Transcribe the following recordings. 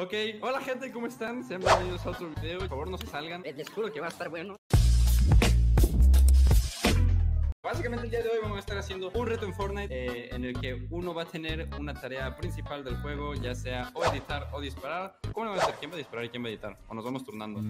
Ok, hola gente, ¿cómo están? Sean bienvenidos a otro video. Por favor no se salgan, les juro que va a estar bueno. Básicamente el día de hoy vamos a estar haciendo un reto en Fortnite en el que uno va a tener una tarea principal del juego, ya sea o editar o disparar. ¿Cómo lo va a hacer? ¿Quién va a disparar y quién va a editar? ¿O nos vamos turnando?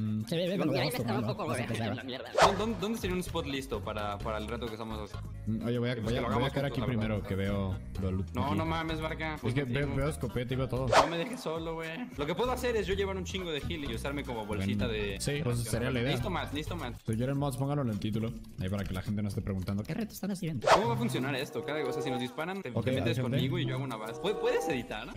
¿Dónde sería un spot listo para el reto que estamos haciendo? Oye, voy a quedar aquí primero que veo loot. No, no mames, Barca. Es que veo escopeta y veo todo. No me dejes solo, güey. Lo que puedo hacer es yo llevar un chingo de heal y usarme como bolsita de... Sí, pues sería la idea. Listo más, listo más. Si quieren mods, pónganlo en el título. Ahí para que la gente no esté preguntando ¿qué reto están haciendo? ¿Cómo va a funcionar esto? Cada cosa, si nos disparan, te metes conmigo y yo hago una base. ¿Puedes editar?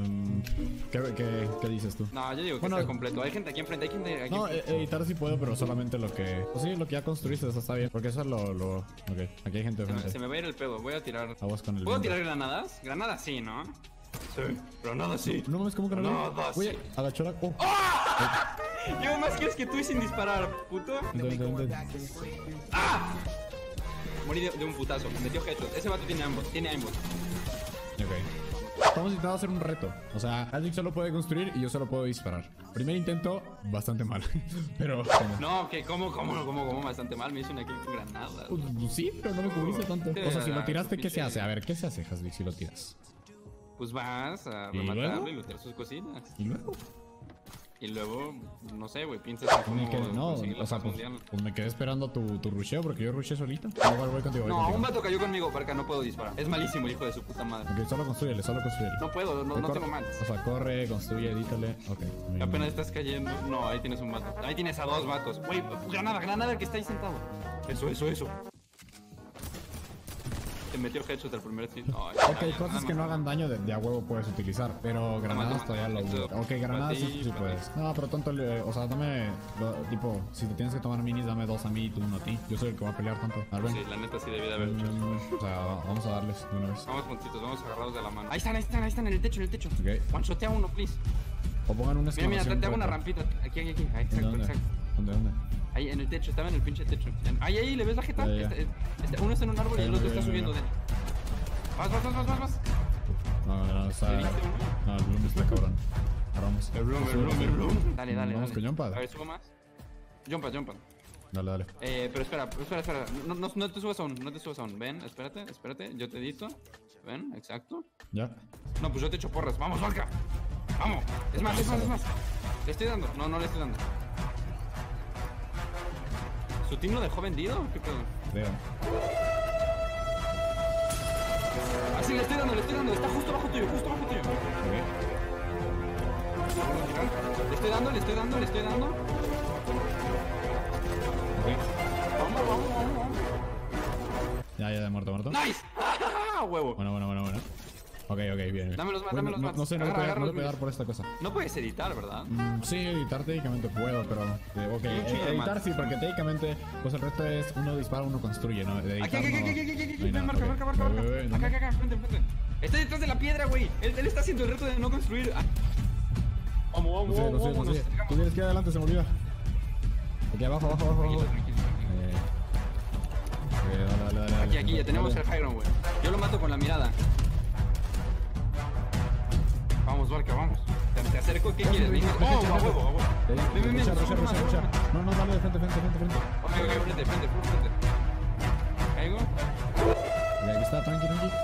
¿Qué dices tú? No, yo digo que está completo. Hay gente aquí enfrente, hay gente aquí enfrente. Editar sí puedo, pero solamente lo que... Pues sí, lo que ya construiste, eso está bien. Porque eso es lo... Ok, aquí hay gente enfrente. Se me va a ir el pedo, voy a tirar... Aguas con el ¿Puedo viento. tirar granadas? Granadas sí, ¿no? Sí, granadas sí. No mames, ¿cómo granada? Granadas Oye, sí. agachó la... Oh. Yo más quieres que tú y sin disparar, puto. ¿Dónde? ¡Ah! Morí de un putazo, me metió headshot. Ese vato tiene ambos, Ok. Estamos intentando hacer un reto. O sea, Aldic solo puede construir y yo solo puedo disparar. Primer intento, bastante mal. Pero... No, que ¿cómo? Bastante mal, me hizo una kill con granadas. Sí, pero no me cubriste tanto. O sea, si lo tiraste, ¿qué se hace? A ver, ¿qué se hace, Haslick, si lo tiras? Pues vas a ¿Y rematarlo luego? y lootear sus cositas. ¿Y luego? Y luego, no sé, güey, piensas en cómo No, conseguir la o sea, paz mundial. pues me quedé esperando tu rusheo porque yo rushé solito. Igual voy contigo, No, un vato cayó conmigo, Barca, no puedo disparar. Es malísimo el hijo de su puta madre. Ok, solo construyele. No puedo, no tengo más. O sea, corre, construye, edítale. Ok. Apenas estás cayendo. No, ahí tienes un vato. Ahí tienes a dos vatos. Güey, granada que está ahí sentado. Eso. Te metió headshot el primer hit. Ok, cosas que no hagan daño de a huevo puedes utilizar, pero granadas todavía lo dudo. Ok, granadas sí puedes. No, pero tonto, o sea, dame, tipo, si te tienes que tomar minis, dame dos a mí y tú uno a ti. Yo soy el que va a pelear tonto. A ver, Sí, la neta sí debí de haber hecho. o sea, vamos a darles de una vez. Vamos juntitos, vamos agarrados de la mano. Ahí están, en el techo. Ok. One-shotea uno, please. O pongan una Mira, exclamación. te hago una rampita. Aquí. Ahí, exacto. ¿Dónde? Ahí, en el techo, estaba en el pinche techo. Ahí, ¿le ves la jeta? Ya. Uno está en un árbol y el otro está subiendo de él. Vas. No, está... ¿Le diste uno? No, el Bloom está cabrón. Vamos. El Bloom. Dale. Vamos con Jumpad. A ver, subo más. Jumpad. Dale. Pero espera. No te subas aún, Ven, espérate. Yo te edito. Ven, exacto. Ya. No, pues yo te echo porras. Vamos, Barca. Vamos. Es más. Le estoy dando. No le estoy dando. ¿Su team lo dejó vendido? ¿Qué pedo? Veo. Ah, sí, le estoy dando. Está justo abajo tuyo. Ok. Le estoy dando. Ok. Vamos. Ya, muerto. ¡Nice! ¡Huevo! Bueno. Ok, bien. Dame los más, Bueno, dame los más. No sé, no Agarra puedo los pegar míos. por esta cosa. No puedes editar, ¿verdad? Sí, editar técnicamente puedo, pero... Ok, editar sí, porque técnicamente, pues el resto es uno dispara, uno construye, ¿no? De editar Aquí. no hay Ven, nada. marca. ¿Dónde? Acá, enfrente. Está detrás de la piedra, güey. Él está haciendo el reto de no construir. Vamos. Lo sigue. Tú tienes que ir adelante, se me olvida. Aquí abajo. Tranquilo. Dale. Aquí, ya tenemos el high ground, güey. Yo lo mato con la mirada. Vamos, Barca, vamos. Te acerco, ¿qué quieres? A huevo. Ven. Rushar. No, dale de frente. Ok, frente. Caigo. Aquí está, tranqui.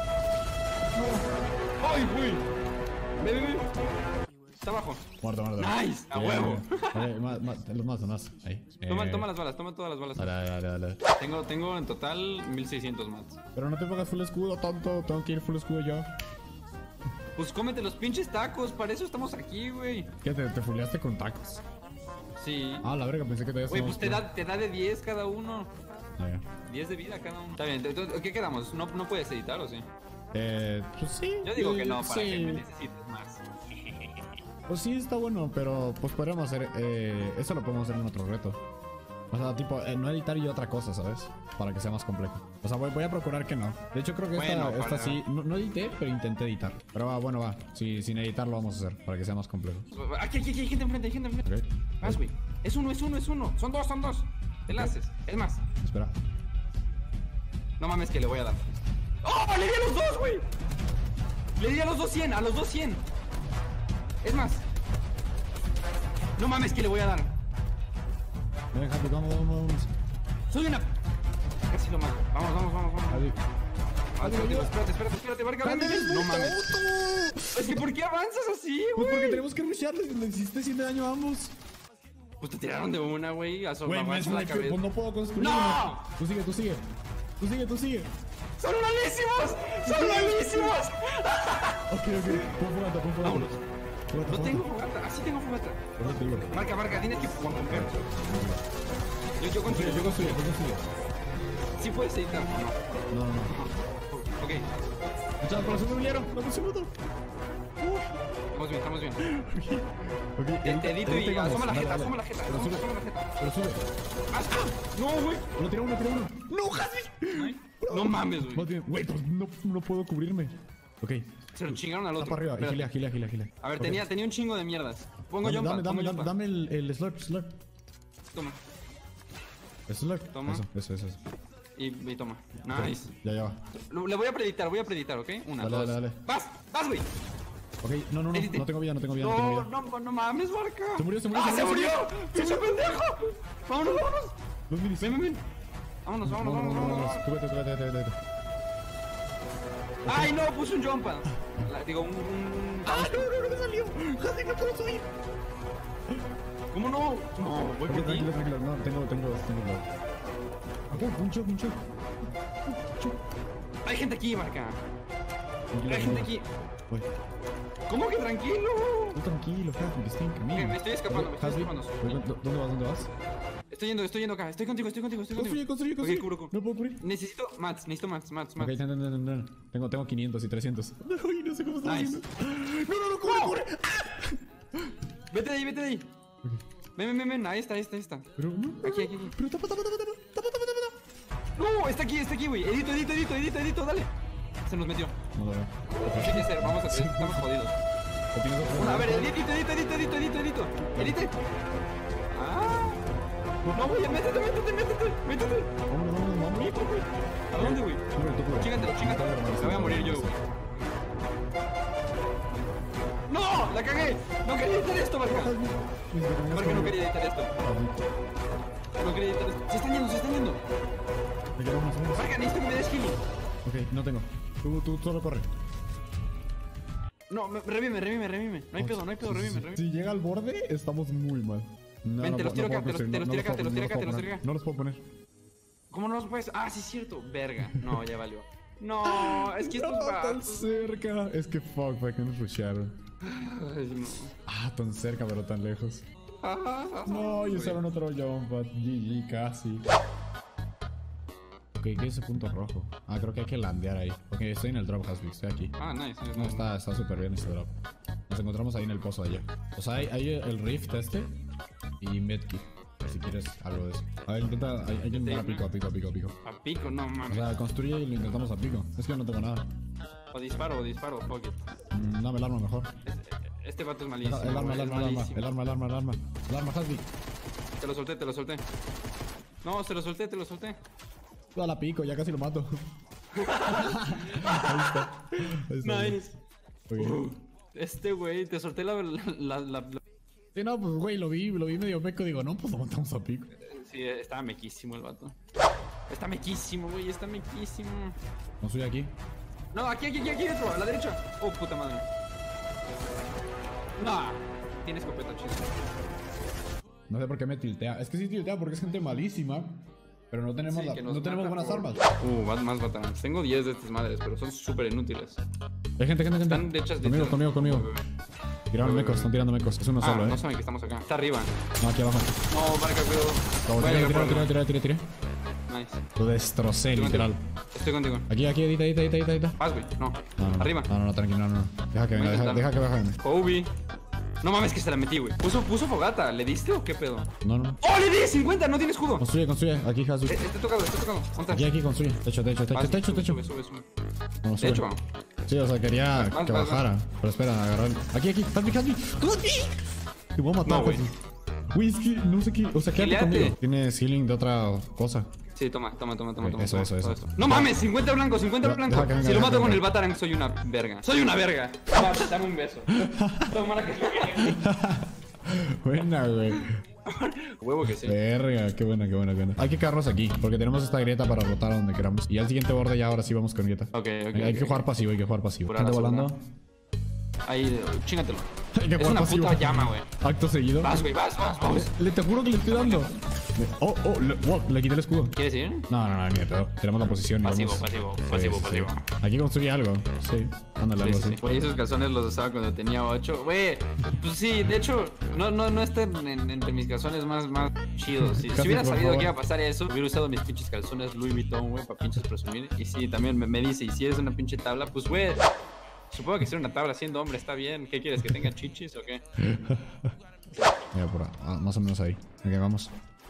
¡Ay, güey! Ven. Está abajo. Muerto. Nice, a huevo. Más. Ahí. Toma las balas, toma todas las balas. Dale. Tengo en total 1600 mats. Pero no te pongas full escudo, tonto. Tengo que ir full escudo yo. Pues cómete los pinches tacos, para eso estamos aquí, güey. ¿Qué? ¿Te fuleaste con tacos? Sí. Ah, la verga, pensé que te habías... Güey, pues te da de 10 cada uno. Ah, ya. 10 de vida cada uno. Está bien, entonces, ¿qué quedamos? ¿No puedes editar o sí? Pues sí. Yo digo que no, para sí. que me necesites más. Pues sí, está bueno, pero pues podríamos hacer... eso lo podemos hacer en otro reto. O sea, tipo, no editar y otra cosa, ¿sabes? Para que sea más complejo. O sea, voy a procurar que no. De hecho, creo que esta sí... No edité, pero intenté editar. Pero va. Sí, sin editar lo vamos a hacer, para que sea más complejo. Aquí, hay gente enfrente, Ok. Vas, güey. Es uno. Son dos. Te la haces. Es más. Espera. No mames que le voy a dar. ¡Oh! ¡Le di a los dos, güey! Le di a los dos 100, Es más. No mames, que le voy a dar. Ven, Happy, vamos. Soy una... Casi lo mato. Vamos. Happy. Espérate, Varga, ven. No mames. Es que ¿por qué avanzas así, Pues güey? porque tenemos que rushearles, le hiciste 100 de daño a ambos. Pues te tiraron de una, güey. A Güey, me la cabeza. pues no puedo construir. ¡No! Tú sigue. ¡Son malísimos! Ok. Pon fogata. Vámonos. Fogata, No tengo fogata. Así tengo fogata. Marca, tienes que romper. Yo construyo. Yo construyo. Sí puedes editar. No. Ok. Muchachos, por eso me vinieron. Dame un segundo. Estamos bien. Ok, Te edito y vamos. asoma la Dale, jeta, dale. asoma la jeta. Pero sube. Pero sube. No, güey. Uno tira uno. No, Hasbi. No mames, Más güey. bien, güey, pues no puedo cubrirme. Ok. Se lo chingaron al Está otro. para arriba. Espérate. Agila. A ver, Ok. tenía un chingo de mierdas. Pongo jumpa. Dame el slurp. Toma. Slurp. Toma. Eso. Y toma. Nice. Ya va. Le voy a preditar, ¿ok? Una, Dale, dos. dale. Vas, güey. Ok, no Edite. tengo vida. No mames, Barca. Se murió. ¡Ah, se murió! ¡Pinche pendejo! Vámonos. Dos minis. Ven. Vámonos. Súbete. ¡Ay, no! Puse un jump pad. Digo, un... ¡Ah, no me salió! ¡Jasi, no puedo subir! ¿Cómo no? No, voy por ti. Tranquilo. No, tengo. Ok, un choke. Hay gente aquí, Barca. Hay gente aquí. Voy. ¿Cómo que tranquilo? Tú tranquilo, Hasbi, que estoy en camino. Me estoy escapando, Hasbi, escapando. ¿Dónde vas? Estoy yendo acá. Estoy contigo. Construye. Ok, cubro. No puedo cubrir. Necesito mats. Ok, tengo 500 y 300. Ay, no sé cómo está Nice. haciendo. No, cubre. Vete de ahí. Ven. Ahí está. Pero, no. Aquí. Pero tapa. No, está aquí, güey. Edito, dale. Se nos metió. No lo veo. ¿Qué hay que hacer? Estamos jodidos. ¿O tienes otro? A ver, edito. Edite. Ah. No, güey, métete. Vámonos. ¿A dónde, güey? Cubre. Chígatelo. Me voy a morir yo, güey. ¡No! ¡La cagué! ¡No quería editar esto, Marca! Marca, no quería editar esto. Se están yendo. Me quedo unos segundos. Marca, necesito que me des healing. Ok, no tengo. Tú solo corre. No, revime. No hay pedo, revime. Si llega al borde, estamos muy mal. No, Ven, te los tiro acá, puedo construir, te los tiro acá. No los puedo poner. ¿Cómo no los puedes? Ah, sí es cierto. Verga. No, ya valió. No, es que esto No, es tan cerca. Es que fuck, ¿para qué nos rushearon? Ay, no. Ah, tan cerca, pero tan lejos. No, y usaron otro jump pad. GG, casi. Ok, ¿qué es ese punto rojo? Ah, creo que hay que landear ahí. Ok, estoy en el drop, Hasbi, estoy aquí. Ah, nice. No, está súper bien este drop. Nos encontramos ahí en el pozo allá. O sea, hay el rift este y medkit. Si quieres algo de eso. A ver, intenta. Hay que intentar a pico. A pico, no O mames. sea, construye y lo intentamos a pico. Es que yo no tengo nada. O disparo, fuck it. Dame el arma mejor. Este vato es malísimo. El arma, güey, es malísimo. El arma, Hasbi. Te lo solté. No, te lo solté. Tú a la pico, ya casi lo mato. Ahí está. Nice. Ok. Este güey, te solté la... Sí, no, pues güey, lo vi medio meco. Digo, no, pues lo matamos a pico. Sí, estaba mequísimo el vato. Está mequísimo, güey, está mequísimo. No soy aquí. No, aquí dentro, a la derecha. Oh, puta madre. No, tiene escopeta, chido. No sé por qué me tiltea. Es que sí tiltea porque es gente malísima. Pero no tenemos, Sí, que nos no tenemos mata buenas por- armas. Más batallas. Tengo 10 de estas madres, pero son súper inútiles. Hay gente. Están hechas de... Conmigo. Tiraron mecos, están tirando mecos. Es uno Ah, solo, no saben que estamos acá. Está arriba. No, aquí abajo. No, marca, cuidado. Vamos, Voy a llegar por arriba. tiré. Nice. Lo destrocé, Estoy literal. Estoy contigo. Aquí, edita. Vas, güey. No. No, Arriba. No, tranquilo, no. Deja que Voy a venga, deja que baje. Kobe. No mames que se la metí, güey. Puso fogata. ¿Le diste o qué pedo? No. ¡Oh, le di! 50, no tiene escudo. Construye. Aquí, Hasbi. Está tocado. ¿Dónde Aquí, construye. Techo. Sube. No, sube. Techo. Sí, o sea, quería Vas, que vas, bajara. Pero espera, agarrar. Aquí. Hasbi. Te voy a matar, No, güey. Hasbi. Güey, es que no sé qué. O sea, quédate Gileate. conmigo. Tienes healing de otra cosa. Sí, toma. Eso. Todo esto. No mames, 50 blanco. Deja que venga, Si lo mato deja con que el Batarang, soy una verga. Dame un beso. Toma la que Buena, güey. Huevo que sí. Verga, qué buena, qué buena, qué buena. Hay que quedarnos aquí, porque tenemos esta grieta para rotar a donde queramos. Y al siguiente borde ya ahora sí vamos con grieta. Ok. Hay que jugar pasivo, hay que jugar pasivo. Pura Gente razón, volando. Ahí, chingatelo. Hay que Es jugar una pasivo. puta llama, güey. Acto seguido. Vas, güey, vas. Le te juro que le estoy dando. Le quité el escudo. ¿Quieres ir? No, ni de pedo. Tenemos la posición y Pasivo. Sí. Aquí construye algo. Sí, ándale, algo así. Güey, esos calzones los usaba cuando tenía 8. Güey, pues sí, de hecho, no están entre mis calzones más chidos. Si Casi, hubiera por sabido favor. que iba a pasar eso, hubiera usado mis pinches calzones Louis Vuitton, güey, para pinches presumir. Y sí, también me dice, y si eres una pinche tabla, pues güey, supongo que ser una tabla siendo hombre está bien. ¿Qué quieres? ¿Que tenga chichis o qué? Mira, por más o menos ahí. Ok, vamos.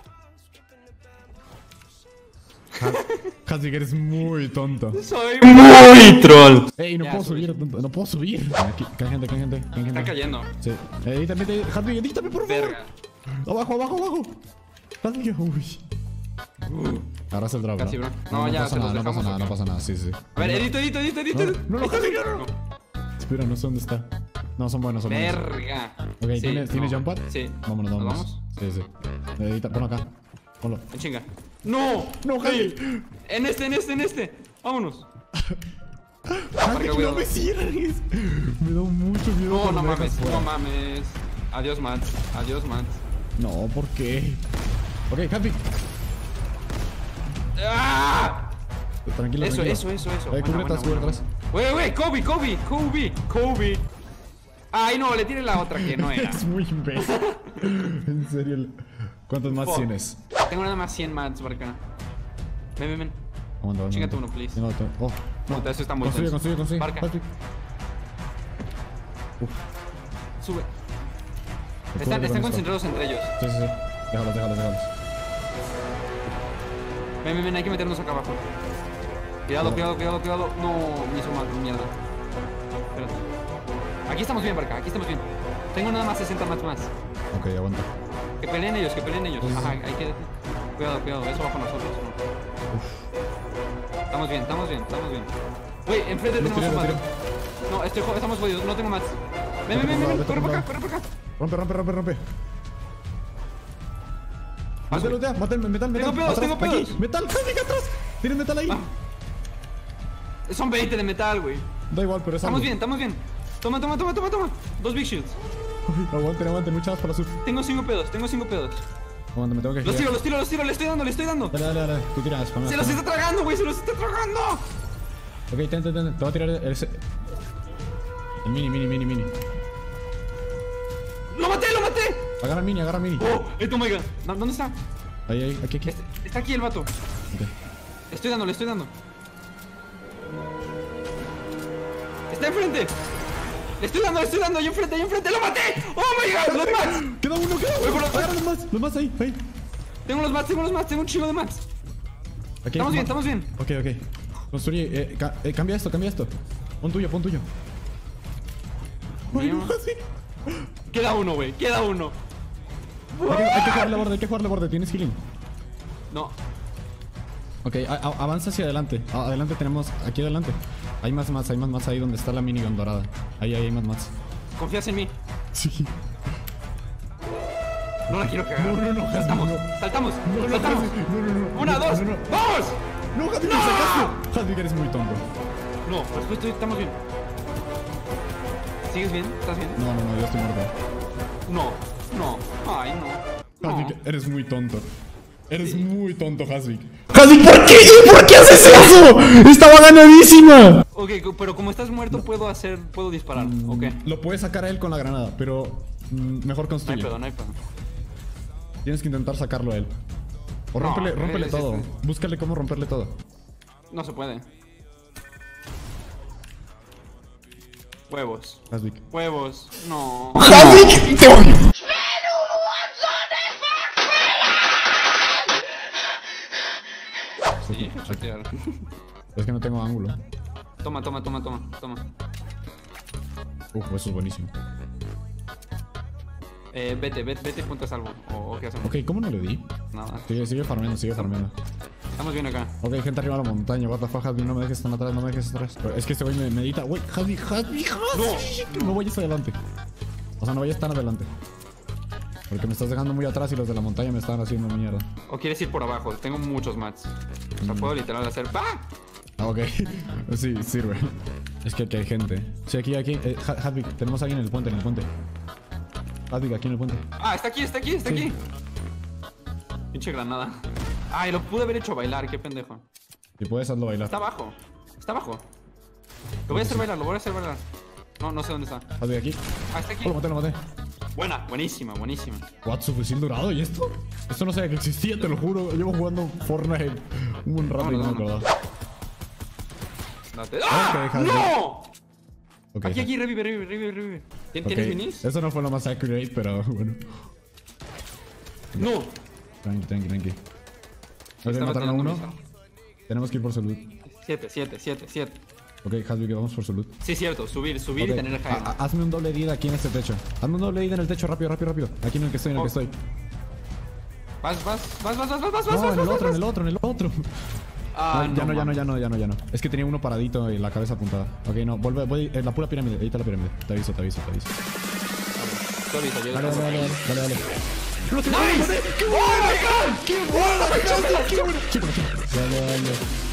Casi que eres muy tonto. Soy muy troll. Ey, no Ya, puedo sube. subir, tonto. No puedo subir. Aquí, cae gente. Está cayendo. Sí. Edítame, por favor. Verga. Abajo. Casi, uy. Ahora es el drop. Casi, bro. No, ya, se los no dejamos, ¿o qué? pasa nada, sí. A ver, edito. No, casi no. Espera, no sé dónde está. No, son buenos, Verga. Ok, Sí, ¿tienes jump pad? Sí. Vámonos. ¿Nos vamos? Sí. Edita, ponlo acá. Ponlo. En chinga. ¡No! No, Javi. En este. Vámonos. Javi, no me cierres. Me da mucho miedo. No cuando me dejas fuera. mames. Adiós, Mats. No, ¿por qué? Ok, Javi. ¡Ah! Tranquilo. Eso. Cubre atrás. Güey, Kobe. Ay, no, le tiré la otra que no era. Es muy imbécil. En serio. ¿Cuántos más Fuck. tienes? Tengo nada más 100 Mats por acá. Ven. Aguanta. Chíngate uno, please. Tengo otro. Oh, Puta, eso está muy tenso. Construye. Barca. Javi. Sube. Te Están cubro con concentrados entre ellos. Sí. Déjalos. Ven, hay que meternos acá abajo. Cuidado. No, me hizo mal, mierda. Espérate. Aquí estamos bien, Barca, Tengo nada más 60 más. Ok, aguanta. Que peleen ellos. Sí. Ajá, hay que... Cuidado, eso va con nosotros. Estamos bien. Güey, enfrente Lo tenemos un tiré. mate. No, estamos jodidos, no tengo más. Ven, corre por acá. Rompe. Vas, güey. Metal. Tengo pedos, Atrás, pedos. aquí. Metal, Javi, atrás. Tienes metal ahí. Son 20 de metal, güey. Da igual, pero es Estamos algo. bien. Toma. 2 big shields. Aguanten, muchas para sur. Tengo 5 pedos. Aguanta, me tengo que Los girar. tiro, le estoy dando. Dale. Tú tiras, spamea. Se los está tragando, güey, Ok, ten. Te voy a tirar el mini. ¡Lo maté! Agarra mini. Oh my god. ¿Dónde está? Ahí, aquí. Está aquí el vato. Ok. Le estoy dando. Está enfrente. Le estoy dando. Ahí enfrente. ¡Lo maté! ¡Oh my god! ¡Los mats! Queda uno. Voy por los Agarra los más ahí. Tengo los mats. Tengo un chingo de mats. Aquí, Estamos bien. Ok. Construye. Cambia esto. Pon tuyo. Ay, no, así. Queda uno, güey. Hay que jugar la borde. ¿Tienes healing? No. Ok, avanza hacia adelante. Adelante tenemos. Aquí adelante. Hay más ahí donde está la minigun dorada. Ahí hay más. ¿Confías en mí? Sí. No la quiero cagar. No, Saltamos. No. 1, 2, ¡vamos! No, Javi, te sacaste. Javi, que eres muy tonto. No, pues estamos bien. ¿Sigues bien? ¿Estás bien? No, yo estoy muerto. No. Ay, no. Hasvik, eres muy tonto. Eres muy tonto, Hasvik. Hasvik, ¿por qué haces eso? ¡Estaba ganadísima! Ok, pero como estás muerto puedo disparar, ok. Lo puedes sacar a él con la granada, pero mejor No construye. hay pedo. Tienes que intentar sacarlo a él. O No, rómpele él es todo. este. Búscale cómo romperle todo. No se puede. Huevos. Hasvik. No. ¡Hasvik! ¡Te odio! Sí, tirar. Es que no tengo ángulo. Toma. Eso es buenísimo. Vete punto a salvo. ¿O qué hacemos? Ok, ¿cómo no le di? Nada. Sigue farmeando. Estamos bien acá. Ok, gente arriba de la montaña. What the fuck, Hasvik, no me dejes tan atrás, Pero es que este güey me medita. Güey, Hasvik. No vayas adelante. O sea, no vayas tan adelante. Porque me estás dejando muy atrás y los de la montaña me están haciendo mierda. ¿O quieres ir por abajo? Tengo muchos mats. O sea, puedo literal hacer... ¡Ah! Ah, ok. Sí, sirve. Es que aquí hay gente. Sí, aquí. Hadvig, tenemos a alguien en el puente, Hadvig, aquí en el puente. Ah, está aquí. Pinche granada. Ay, lo pude haber hecho bailar, qué pendejo. Si puedes, hazlo bailar. Está abajo. Lo voy a hacer bailar, No sé dónde está. Hadvig, aquí. Ah, está aquí. Lo maté. Buenísima. What, su fusil dorado, ¿y esto? Esto no sabía que existía, te lo juro. Llevo jugando Fortnite un buen rato y no me acordaba. Date. ¡Ah! Ok, ¡No! Okay, Aquí, revive. ¿Tienes okay. minis? Eso no fue lo más accurate, pero bueno. No. Tranqui. Ok, Estaba mataron a tirando uno. mis- Tenemos que ir por salud. 7. Ok, Hadvig, vamos por salud. Sí, cierto, subir Ok, y tener el high. hazme un doble ida aquí en este techo. Hazme un doble ida en el techo, rápido. Aquí en el que estoy, Vas. No, en el otro. Ah, No, no, ya no. Es que tenía uno paradito y la cabeza apuntada. Ok, no, voy en la pura pirámide. Ahí está la pirámide. Te aviso. Te aviso, yo Dale. ¡Nice! ¡Qué bueno! ¡Qué bueno! Chico. Dale.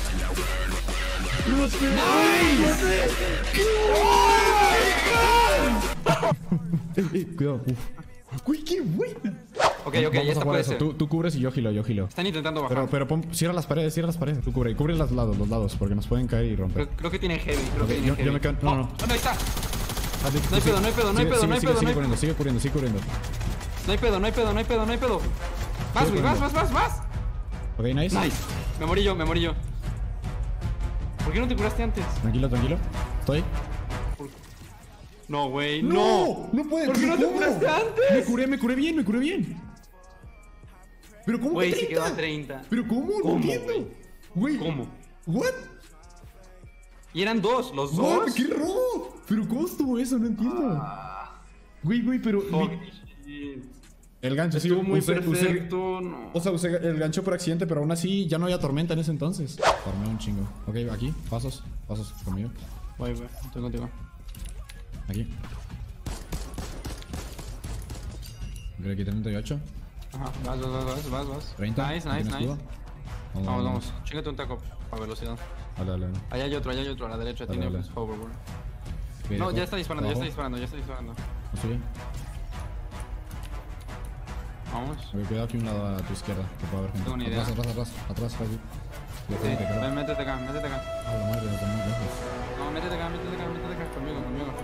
Cuidado. Uy, qué buena. Ok, ya está puede ser. Tú cubres y yo gilo. Están intentando bajar. Pero cierra las paredes. Tú cubre los lados, porque nos pueden caer y romper. Creo que tiene heavy. Yo me quedo. No. No, ahí está. No hay pedo. Sigue cubriendo. No hay pedo. Vas, güey, vas. Ok, nice. Me morí yo. ¿Por qué no te curaste antes? Tranquilo. Estoy. No, güey, No puede. ¿Por qué no te curaste antes? Me curé bien. Pero ¿cómo Güey, que se 30? quedó a 30. Pero ¿cómo? No ¿Cómo, entiendo. Güey. ¿Cómo? What? Y eran dos, los What? dos. ¡Qué robo! Pero ¿cómo estuvo eso? No entiendo. Güey, pero el gancho sí Estuvo muy usé- perfecto. No. O sea, usé el gancho por accidente, pero aún así ya no había tormenta en ese entonces. Farmé un chingo. Ok, aquí, pasos conmigo. Voy, estoy contigo. Aquí. Ok, aquí 38. Ajá, vas. 30. Nice. escudo? Vamos. Chíngate un taco para velocidad. Dale. Allá hay otro, a la derecha Dale, tiene dale. hoverboard. Ok, No, abajo, ya está disparando. abajo. ¿No sube? Vamos. Ok, cuidado aquí un lado a tu izquierda, que puede haber gente. Tengo una idea. Atrás, Javi. Ya Sí, gente, creo. ven, métete acá. Ah, la madre, está muy lejos. No, métete acá, conmigo.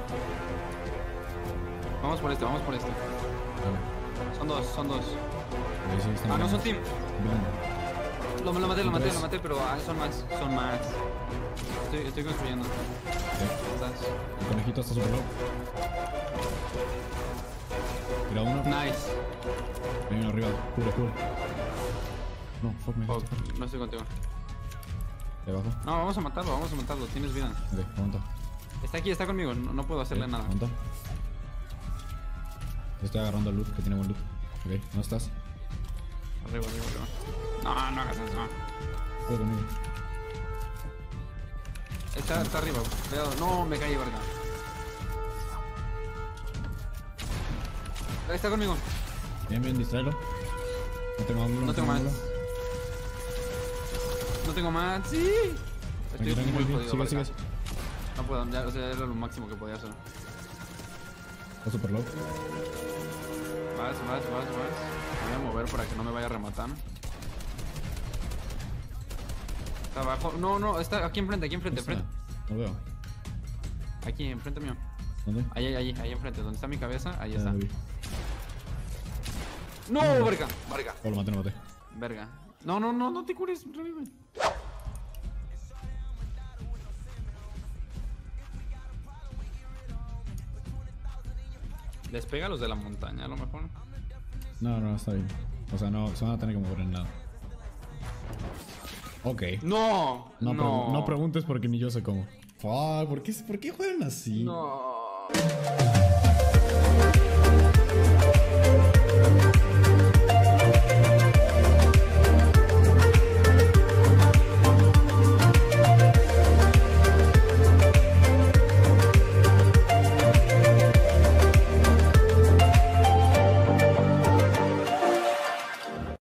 Vamos por este. Dale. Son dos. Ahí sí, están Ah, no, bien. son team. Bien. Lo maté, Tres. pero son más. Estoy construyendo. ¿Estás? El conejito está super low. Tira uno. Nice. Hay uno arriba. Cubre. No, fuck me. Oh, no estoy contigo. De abajo. No, vamos a matarlo. Tienes vida. Ok, aguanta. Está conmigo. No puedo hacerle nada. Aguanta. Estoy agarrando el loot, que tiene buen loot. Ok, ¿dónde estás? Arriba. No hagas eso. Cuidado conmigo. Está arriba. Cuidado. No, me caí, verga. Está conmigo. Bien, distráelo. No tengo ángulo. No tengo más. Sí. Estoy muy jodido. Sigue. verga. No puedo. Ya, o sea, era lo máximo que podía hacer. Está super low. Vas. Me voy a mover para que no me vaya a rematar. Está abajo. No, está aquí enfrente. ¿Dónde está? No lo veo. Aquí, enfrente mío. ¿Dónde? Ahí enfrente. Donde está mi cabeza, ahí Ya está. lo vi. ¡No, verga! Oh, lo maté. Verga. No te cures, revive. Les pega a los de la montaña, a lo mejor. No, está bien. O sea, no se van a tener que mover en nada. Ok. ¡No! No preguntes porque ni yo sé cómo. ¿Por qué juegan así? No.